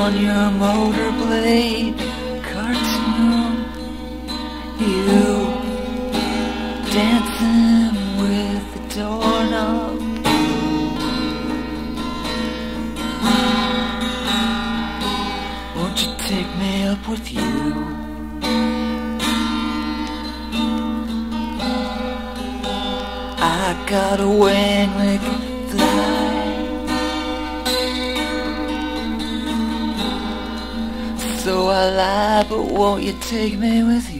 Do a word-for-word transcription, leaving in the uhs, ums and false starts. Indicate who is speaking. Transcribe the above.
Speaker 1: on your motor blade cartoon, you dancing with the doorknob. Won't you take me up with you? I got a wing that can fly, so I lie, but won't you take me with you?